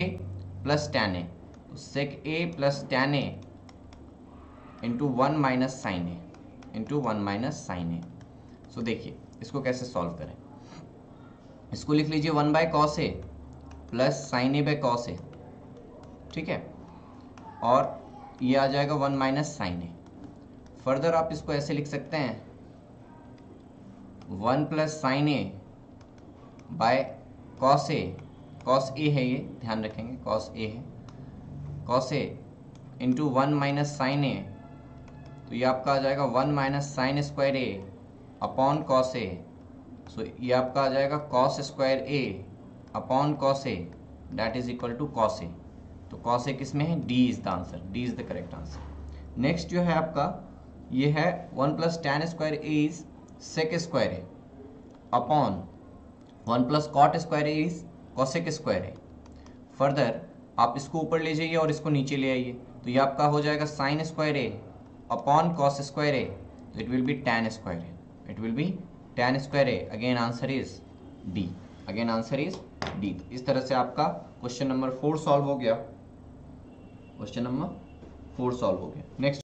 Plus tan a, तो sec a plus tan a into 1 minus sine A into 1 minus sine A. So देखिए इसको कैसे solve करें। इसको लिख लीजिए 1 by cos A plus sine A by cos A, ठीक है, और ये आ जाएगा 1 माइनस साइन ए। फर्दर आप इसको ऐसे लिख सकते हैं 1 plus sine A by cos A है, ये ध्यान रखेंगे कॉस ए है, cos A into 1 minus sine A, तो ये आपका आ जाएगा 1 minus sine square A upon cos A. So ये आपका आ जाएगा cos square A upon cos A, that is equal to cos A. तो कॉस ए किस में है, D is the answer, D is the correct answer. Next जो है आपका ये है 1 plus tan square A is sec square A upon 1 plus cot square A is cosec square A. Further आप इसको ऊपर ले जाइए और इसको नीचे ले आइए, तो ये आपका हो जाएगा sine square A upon cos square A, तो it will be tan square A, it will be tan square A. Again answer is D, again answer is D. इस तरह से आपका क्वेश्चन नंबर 4 सॉल्व हो गया, क्वेश्चन नंबर 4 सॉल्व हो गया। Next